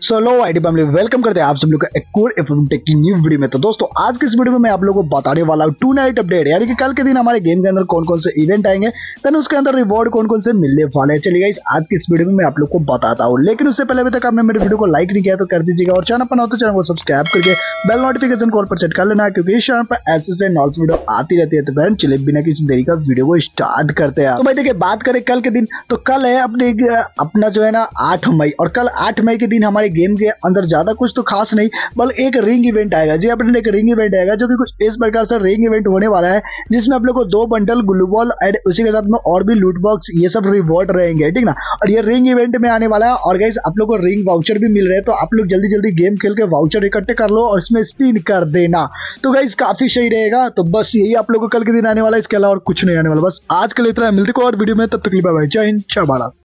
सो लो ID family, welcome करते हैं आप सब लोग का एक और एफएम टेक की न्यू वीडियो में। तो दोस्तों आज की इस वीडियो में मैं आप लोगों को बताने वाला हूँ 2 नाइट अपडेट, यानी कि कल के दिन हमारे गेम के अंदर कौन कौन से इवेंट आएंगे, देन उसके अंदर रिवॉर्ड कौन कौन से मिलने वाले हैं। चलिए गाइस आज की इस वीडियो में मैं आप लोग को बताता हूँ, लेकिन उससे पहले अभी तक आपने मेरे वीडियो को लाइक नहीं किया तो कर दीजिएगा, और चैनल पर नया हो तो चैनल को सब्सक्राइब करके बेल नोटिफिकेशन कॉल पर सेट कर लेना, क्योंकि इस चैनल पर ऐसे से नॉट वीडियो आती रहती है। तो फ्रेंड चलिए बिना किसी देरी का वीडियो को स्टार्ट करते हैं। तो भाई देखिए, बात करें कल के दिन, तो कल है अपना जो है ना 8 मई, और कल 8 मई के दिन हमारे गेम के अंदर ज्यादा कुछ तो खास नहीं, बल्कि एक रिंग इवेंट आएगा। जी अपने एक रिंग इवेंट आएगा जो कि कुछ इस प्रकार से रिंग इवेंट होने वाला है, जिसमें आप लोग को 2 बंडल ग्लू बॉल एंड उसी के साथ में और भी लूट बॉक्स ये सब रिवॉर्ड रहेंगे, ठीक ना। और ये रिंग इवेंट में आने वाला है, और गाइस आप लोग को रिंग वाउचर भी मिल रहे हैं, तो आप लोग जल्दी जल्दी गेम खेल के वाउचर इकट्ठे कर लो और इसमें स्पिन कर देना। तो गाइस काफी सही रहेगा। तो बस यही आप लोग को कल के दिन आने वाला है, इसके अलावा और कुछ नहीं आने वाला। बस आज के लिए इतना, मिलते को और वीडियो में, तब तक के लिए बाय बाय, जय हिंद, जय भारत।